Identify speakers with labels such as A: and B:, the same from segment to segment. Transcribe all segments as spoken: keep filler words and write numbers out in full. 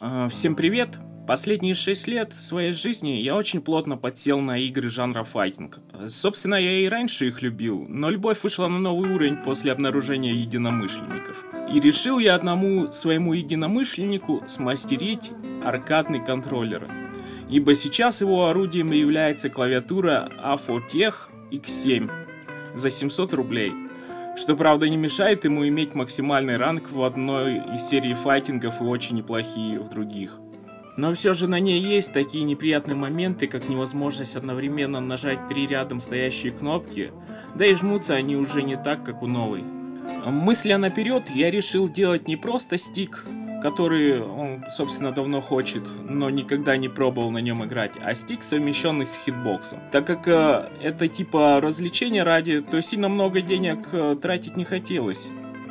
A: А, Всем привет! Последние шесть лет своей жизни я очень плотно подсел на игры жанра файтинг. Э, Собственно, я и раньше их любил, но любовь вышла на новый уровень после обнаружения единомышленников. И решил я одному своему единомышленнику смастерить аркадный контроллер. Ибо сейчас его орудием является клавиатура Afotech икс семь за семьсот рублей. Что, правда, не мешает ему иметь максимальный ранг в одной из серий файтингов и очень неплохие в других. Но все же на ней есть такие неприятные моменты, как невозможность одновременно нажать три рядом стоящие кнопки, да и жмутся они уже не так, как у новой. Мысля наперед, я решил делать не просто стик, который он, собственно, давно хочет, но никогда не пробовал на нем играть, а стик, совмещенный с хитбоксом. Так как э, это типа развлечения ради, то сильно много денег э, тратить не хотелось.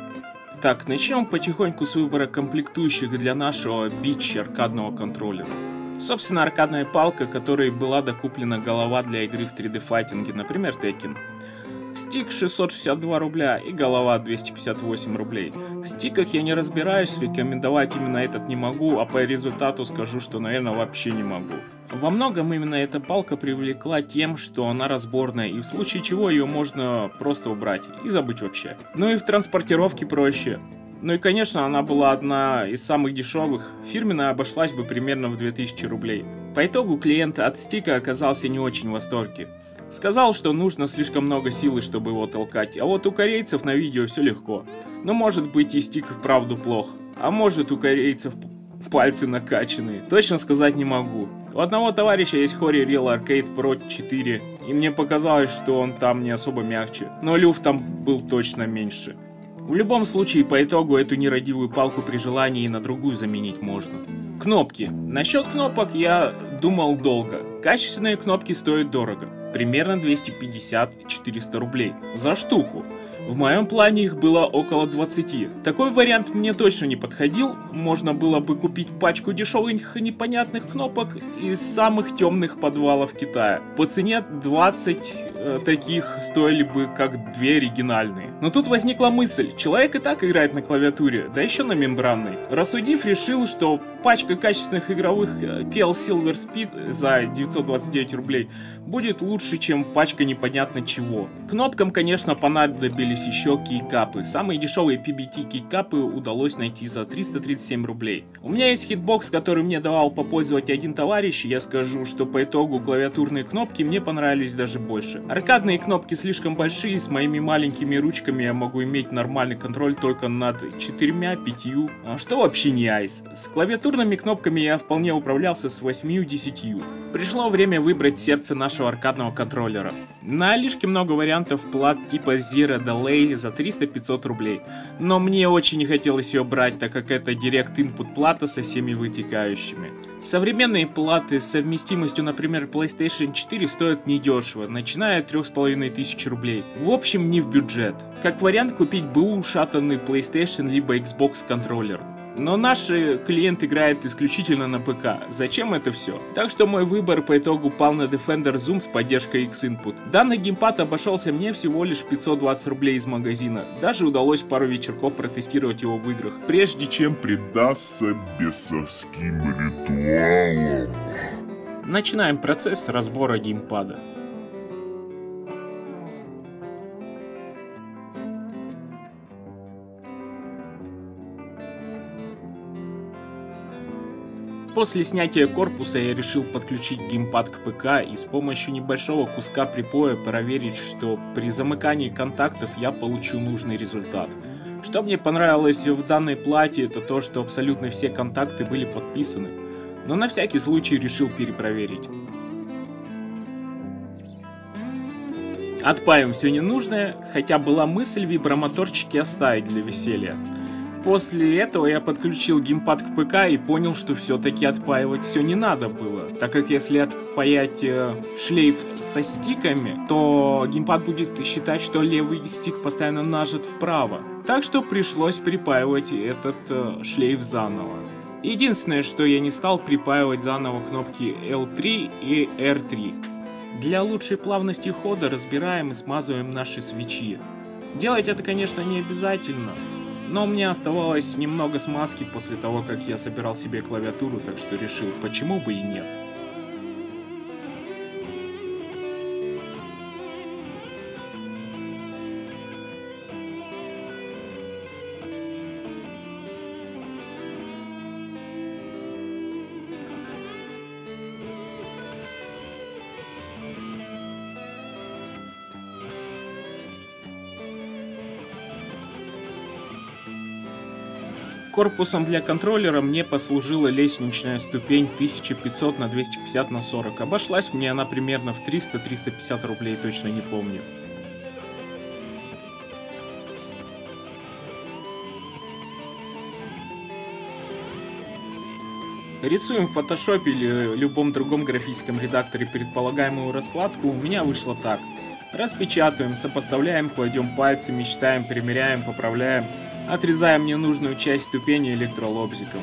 A: Так, начнем потихоньку с выбора комплектующих для нашего бич аркадного контроллера. Собственно, аркадная палка, которой была докуплена голова для игры в три дэ файтинге, например, Tekken. Стик шестьсот шестьдесят два рубля и голова двести пятьдесят восемь рублей. В стиках я не разбираюсь, рекомендовать именно этот не могу, а по результату скажу, что, наверное, вообще не могу. Во многом именно эта палка привлекла тем, что она разборная, и в случае чего ее можно просто убрать и забыть вообще. Ну и в транспортировке проще. Ну и, конечно, она была одна из самых дешевых, фирменная обошлась бы примерно в две тысячи рублей. По итогу клиент от стика оказался не очень в восторге. Сказал, что нужно слишком много силы, чтобы его толкать, а вот у корейцев на видео все легко. Но может быть и стик вправду плох, а может у корейцев пальцы накачанные. Точно сказать не могу. У одного товарища есть Hori Real Arcade Pro четыре, и мне показалось, что он там не особо мягче, но люфт там был точно меньше. В любом случае, по итогу эту нерадивую палку при желании и на другую заменить можно. Кнопки. Насчет кнопок я думал долго. Качественные кнопки стоят дорого. Примерно двести пятьдесят — четыреста рублей за штуку. В моем плане их было около двадцати. Такой вариант мне точно не подходил. Можно было бы купить пачку дешевых непонятных кнопок из самых темных подвалов Китая. По цене двадцать э, таких стоили бы как две оригинальные. Но тут возникла мысль, человек и так играет на клавиатуре, да еще на мембранной. Рассудив, решил, что пачка качественных игровых кей эл Silver Speed за девятьсот двадцать девять рублей будет лучше, чем пачка непонятно чего. Кнопкам, конечно, понадобились еще кейкапы. Самые дешевые пи би ти кейкапы удалось найти за триста тридцать семь рублей. У меня есть хитбокс, который мне давал попользовать один товарищ, и я скажу, что по итогу клавиатурные кнопки мне понравились даже больше. Аркадные кнопки слишком большие, с моими маленькими ручками я могу иметь нормальный контроль только над четырьмя-пятью, что вообще не айс. С клавиатурными кнопками я вполне управлялся с восьмью-десятью. Пришло время выбрать сердце нашего аркадного контроллера. На Алишке много вариантов плат типа Zero Delay за триста-пятьсот рублей, но мне очень не хотелось ее брать, так как это Direct Input плата со всеми вытекающими. Современные платы с совместимостью, например, PlayStation четыре стоят недешево, начиная от трёх с половиной тысяч рублей. В общем, не в бюджет. Как вариант купить БУ ушатанный PlayStation либо Xbox контроллер. Но наш клиент играет исключительно на ПК. Зачем это все? Так что мой выбор по итогу пал на Defender Zoom с поддержкой X-Input. Данный геймпад обошелся мне всего лишь пятьсот двадцать рублей из магазина. Даже удалось пару вечерков протестировать его в играх, прежде чем
B: предаться бесовским ритуалам.
A: начинаем процесс разбора геймпада. После снятия корпуса я решил подключить геймпад к ПК и с помощью небольшого куска припоя проверить, что при замыкании контактов я получу нужный результат. Что мне понравилось в данной плате, это то, что абсолютно все контакты были подписаны, но на всякий случай решил перепроверить. Отпаиваем все ненужное, хотя была мысль вибромоторчики оставить для веселья. После этого я подключил геймпад к ПК и понял, что все-таки отпаивать все не надо было, так как если отпаять э, шлейф со стиками, то геймпад будет считать, что левый стик постоянно нажат вправо. Так что пришлось припаивать этот э, шлейф заново. Единственное, что я не стал припаивать заново кнопки эл три и эр три. Для лучшей плавности хода разбираем и смазываем наши свечи. Делать это, конечно, не обязательно. Но у меня оставалось немного смазки после того, как я собирал себе клавиатуру, так что решил, почему бы и нет. Корпусом для контроллера мне послужила лестничная ступень тысяча пятьсот на двести пятьдесят на сорок. Обошлась мне она примерно в триста — триста пятьдесят рублей, точно не помню. Рисуем в Photoshop или любом другом графическом редакторе предполагаемую раскладку, у меня вышло так. Распечатываем, сопоставляем, кладем пальцами, считаем, примеряем, поправляем. Отрезаем ненужную часть ступени электролобзиком.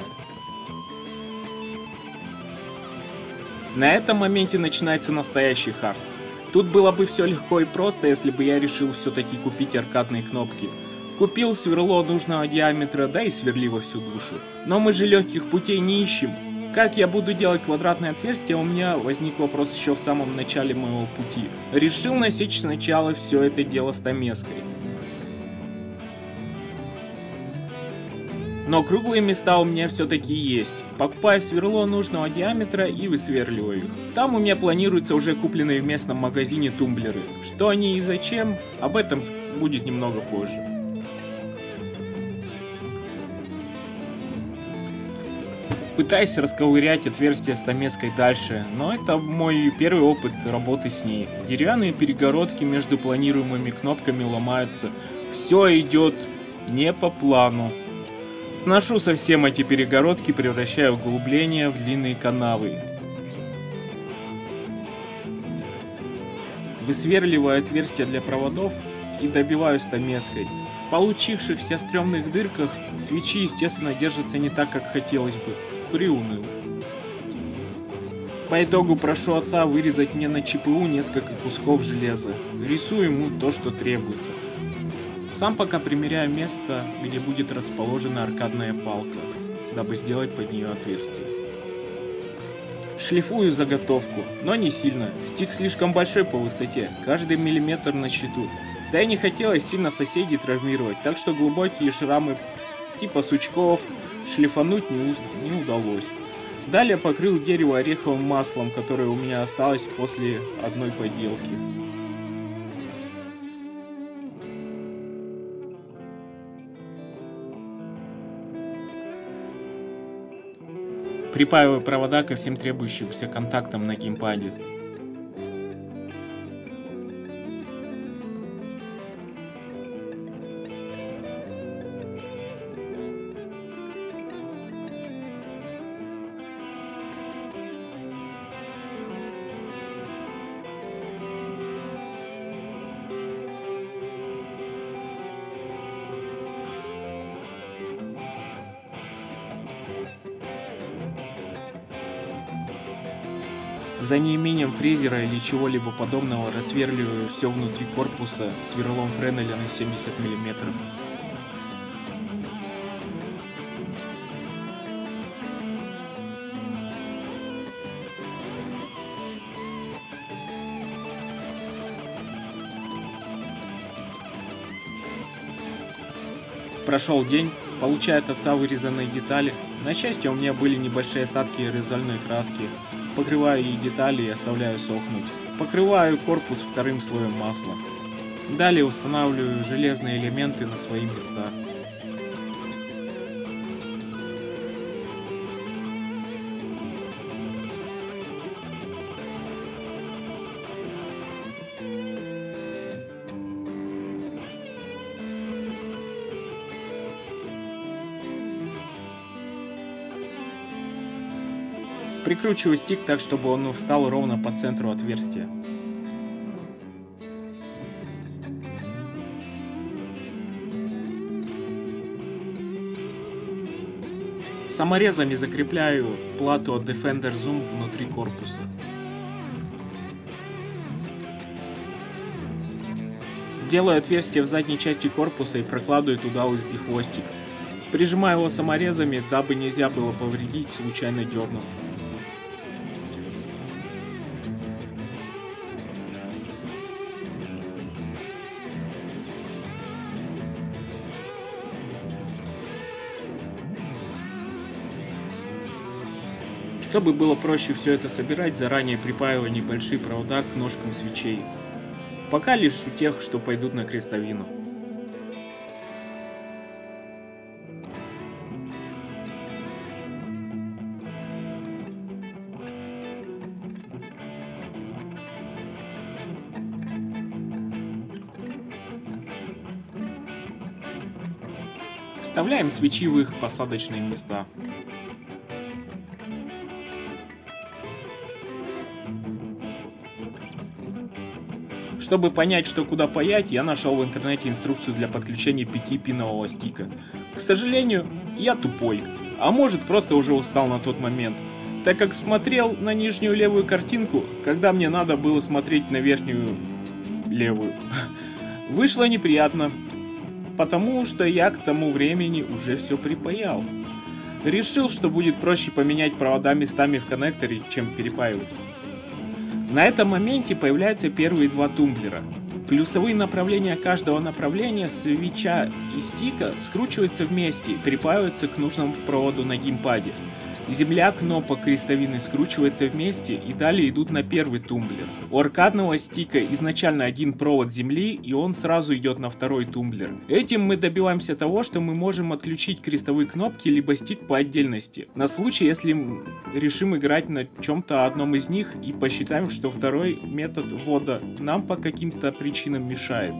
A: На этом моменте начинается настоящий хард. Тут было бы все легко и просто, если бы я решил все-таки купить аркадные кнопки. Купил сверло нужного диаметра, да и сверли во всю душу. Но мы же легких путей не ищем. Как я буду делать квадратное отверстие, у меня возник вопрос еще в самом начале моего пути. Решил насечь сначала все это дело стамеской. Но круглые места у меня все-таки есть. Покупаю сверло нужного диаметра и высверливаю их. Там у меня планируются уже купленные в местном магазине тумблеры. Что они и зачем, об этом будет немного позже. Пытаюсь расковырять отверстие стамеской дальше, но это мой первый опыт работы с ней. Деревянные перегородки между планируемыми кнопками ломаются. Все идет не по плану. Сношу совсем эти перегородки, превращаю углубления в длинные канавы. Высверливаю отверстия для проводов и добиваю стамеской. В получившихся стрёмных дырках свечи, естественно, держатся не так, как хотелось бы. Приуныл. По итогу прошу отца вырезать мне на ЧПУ несколько кусков железа. Рисую ему то, что требуется. Сам пока примеряю место, где будет расположена аркадная палка, дабы сделать под нее отверстие. Шлифую заготовку, но не сильно, стик слишком большой по высоте, каждый миллиметр на счету. Да и не хотелось сильно соседей травмировать, так что глубокие шрамы типа сучков шлифануть не, не удалось. Далее покрыл дерево ореховым маслом, которое у меня осталось после одной поделки. Припаиваю провода ко всем требующимся контактам на геймпаде. За неимением фрезера или чего-либо подобного рассверливаю все внутри корпуса сверлом Френеля на семьдесят миллиметров. Прошел день, получаю от отца вырезанные детали. На счастье, у меня были небольшие остатки аэрозольной краски. Покрываю ей детали и оставляю сохнуть. Покрываю корпус вторым слоем масла. Далее устанавливаю железные элементы на свои места. Прикручиваю стик так, чтобы он встал ровно по центру отверстия. Саморезами закрепляю плату от Defender Zoom внутри корпуса. Делаю отверстие в задней части корпуса и прокладываю туда ю эс би хвостик. Прижимаю его саморезами, дабы нельзя было повредить, случайно дернув. Чтобы было проще все это собирать, заранее припаиваю небольшие провода к ножкам свечей. Пока лишь у тех, что пойдут на крестовину. Вставляем свечи в их посадочные места. Чтобы понять, что куда паять, я нашел в интернете инструкцию для подключения пятипинового стика. К сожалению, я тупой, а может просто уже устал на тот момент, так как смотрел на нижнюю левую картинку, когда мне надо было смотреть на верхнюю левую. Вышло неприятно, потому что я к тому времени уже все припаял. Решил, что будет проще поменять провода местами в коннекторе, чем перепаивать. На этом моменте появляются первые два тумблера. Плюсовые направления каждого направления свеча и стика скручиваются вместе и припаиваются к нужному проводу на геймпаде. Земля кнопок крестовины скручивается вместе и далее идут на первый тумблер. У аркадного стика изначально один провод земли, и он сразу идет на второй тумблер. Этим мы добиваемся того, что мы можем отключить крестовые кнопки либо стик по отдельности. На случай, если решим играть на чем-то одном из них и посчитаем, что второй метод ввода нам по каким-то причинам мешает.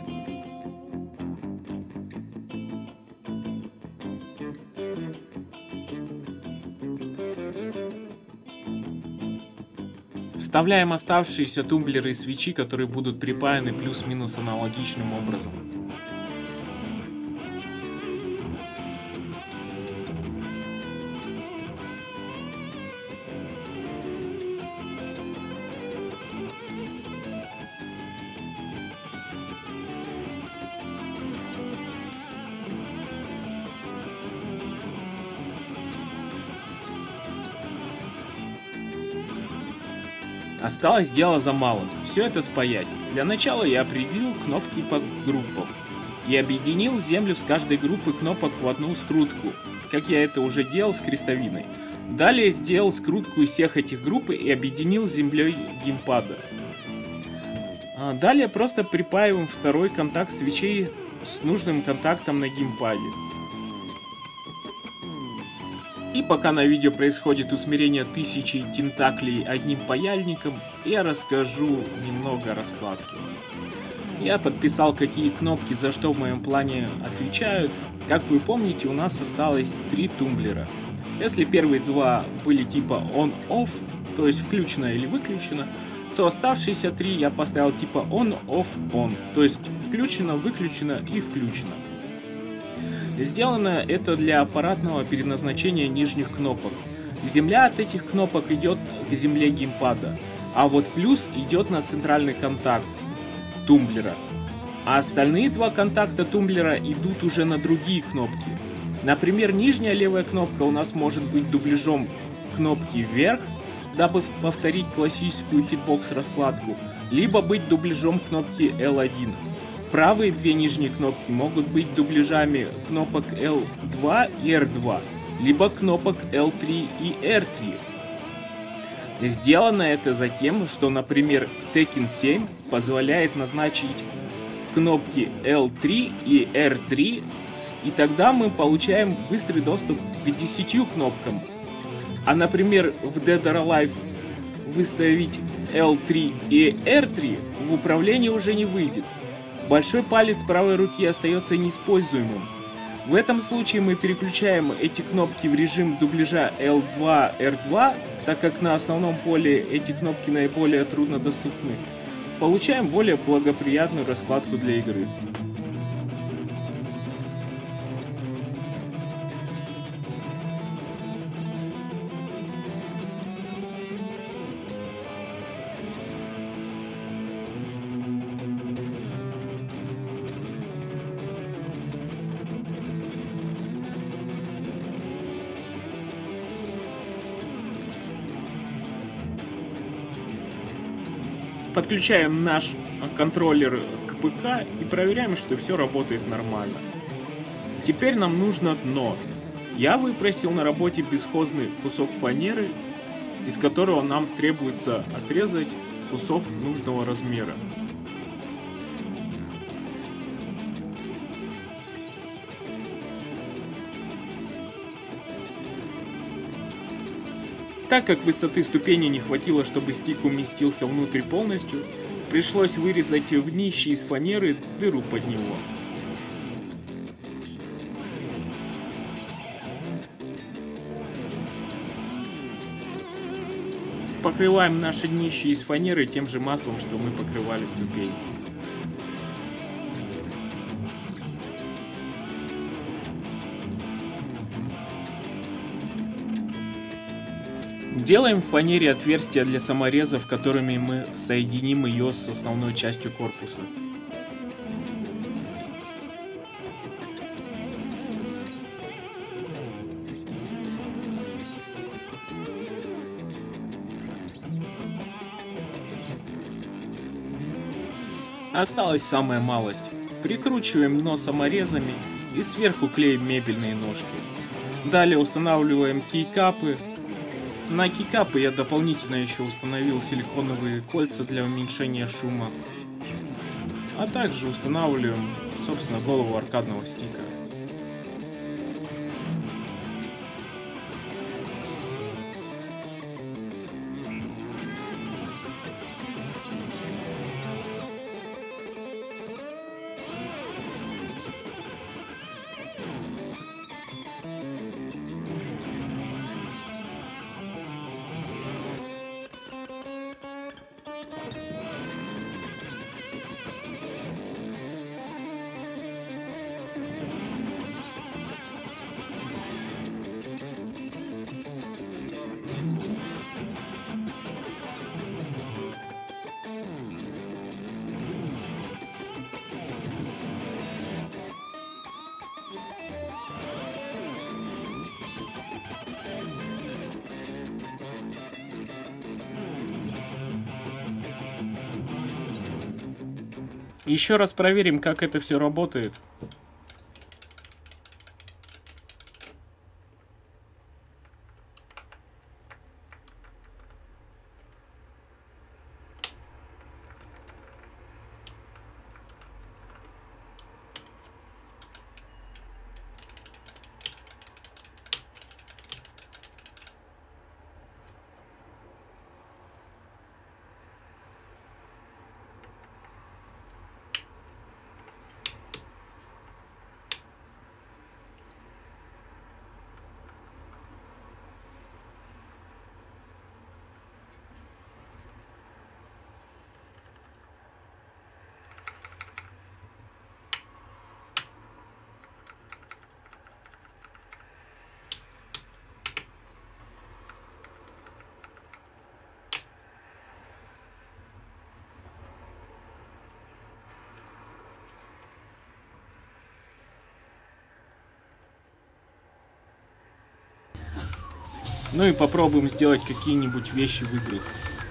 A: Вставляем оставшиеся тумблеры и свечи, которые будут припаяны плюс-минус аналогичным образом. Осталось дело за малым, все это спаять. Для начала я определил кнопки по группам и объединил землю с каждой группы кнопок в одну скрутку, как я это уже делал с крестовиной. Далее сделал скрутку из всех этих групп и объединил с землей геймпада. Далее просто припаиваем второй контакт свечей с нужным контактом на геймпаде. И пока на видео происходит усмирение тысячи тентаклей одним паяльником, я расскажу немного о раскладке. Я подписал, какие кнопки за что в моем плане отвечают. Как вы помните, у нас осталось три тумблера. Если первые два были типа on-off, то есть включено или выключено, то оставшиеся три я поставил типа on-off-on, то есть включено, выключено и включено. Сделано это для аппаратного переназначения нижних кнопок. Земля от этих кнопок идет к земле геймпада, а вот плюс идет на центральный контакт тумблера. А остальные два контакта тумблера идут уже на другие кнопки. Например, нижняя левая кнопка у нас может быть дубляжом кнопки вверх, дабы повторить классическую хитбокс раскладку, либо быть дубляжом кнопки эл один. Правые две нижние кнопки могут быть дубляжами кнопок эл два и эр два, либо кнопок эл три и эр три. Сделано это затем, что, например, Tekken семь позволяет назначить кнопки эл три и эр три, и тогда мы получаем быстрый доступ к десяти кнопкам. А, например, в Dead or Alive выставить эл три и эр три в управлении уже не выйдет. Большой палец правой руки остается неиспользуемым. В этом случае мы переключаем эти кнопки в режим дубляжа эл два эр два, так как на основном поле эти кнопки наиболее труднодоступны. Получаем более благоприятную раскладку для игры. Подключаем наш контроллер к ПК и проверяем, что все работает нормально. Теперь нам нужно дно. Я выпросил на работе бесхозный кусок фанеры, из которого нам требуется отрезать кусок нужного размера. Так как высоты ступени не хватило, чтобы стик уместился внутрь полностью, пришлось вырезать в днище из фанеры дыру под него. Покрываем наше днище из фанеры тем же маслом, что мы покрывали ступень. Делаем в фанере отверстия для саморезов, которыми мы соединим ее с основной частью корпуса. Осталась самая малость. Прикручиваем дно саморезами и сверху клеим мебельные ножки. Далее устанавливаем кейкапы. На кейкапы я дополнительно еще установил силиконовые кольца для уменьшения шума. А также устанавливаем, собственно, голову аркадного стика. Еще раз проверим, как это все работает. Ну и попробуем сделать какие-нибудь вещи в играх.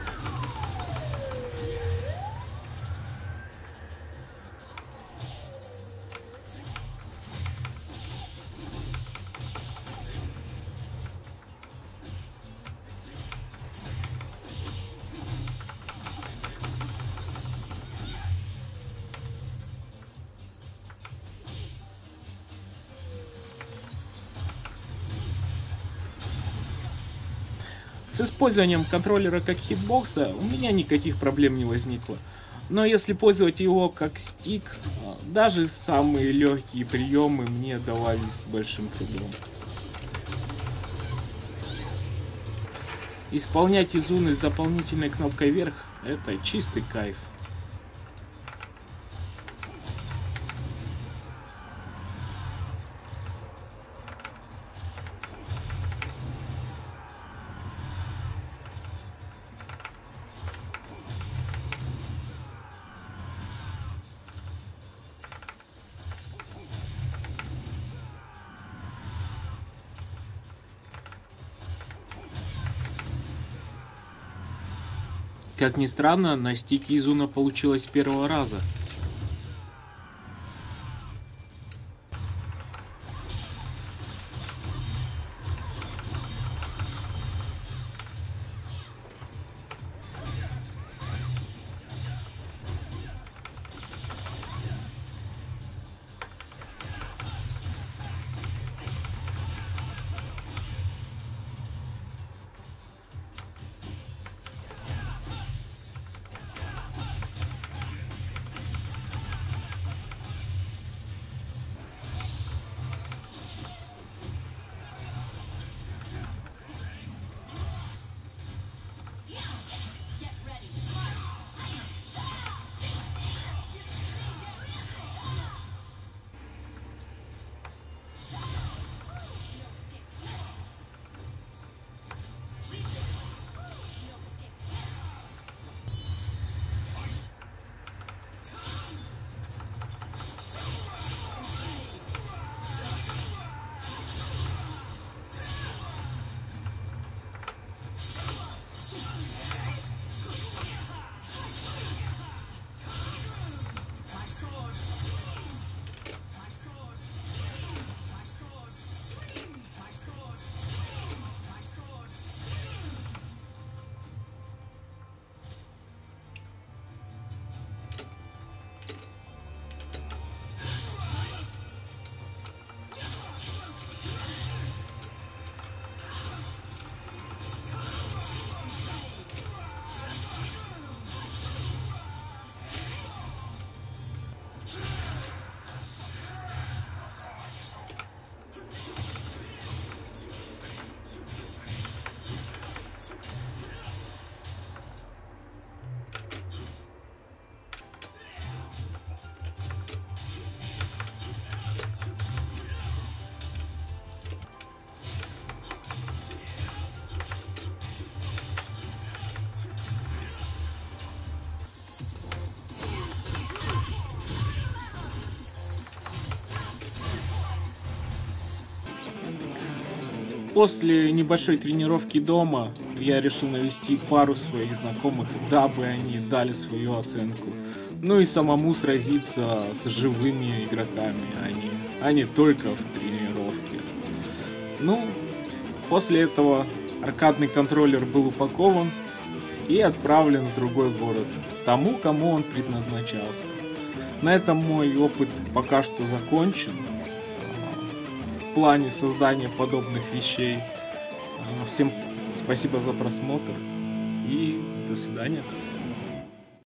A: С использованием контроллера как хитбокса у меня никаких проблем не возникло. Но если пользовать его как стик, даже самые легкие приемы мне давались с большим трудом. Исполнять изуны с дополнительной кнопкой вверх — это чистый кайф. Как ни странно, настиг Изуна получилось с первого раза. После небольшой тренировки дома я решил навести пару своих знакомых, дабы они дали свою оценку. Ну и самому сразиться с живыми игроками, а не, а не только в тренировке. Ну, после этого аркадный контроллер был упакован и отправлен в другой город, тому, кому он предназначался. На этом мой опыт пока что закончен. В плане создания подобных вещей. Всем спасибо за просмотр и до свидания.